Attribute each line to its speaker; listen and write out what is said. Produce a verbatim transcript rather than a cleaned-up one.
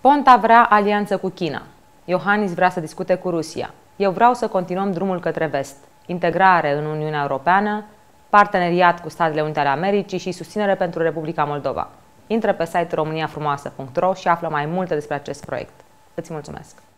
Speaker 1: Ponta vrea alianță cu China. Iohannis vrea să discute cu Rusia. Eu vreau să continuăm drumul către vest, integrare în Uniunea Europeană, parteneriat cu Statele Unite ale Americii și susținere pentru Republica Moldova. Intră pe site românia frumoasă punct ro și află mai multe despre acest proiect. Îți mulțumesc!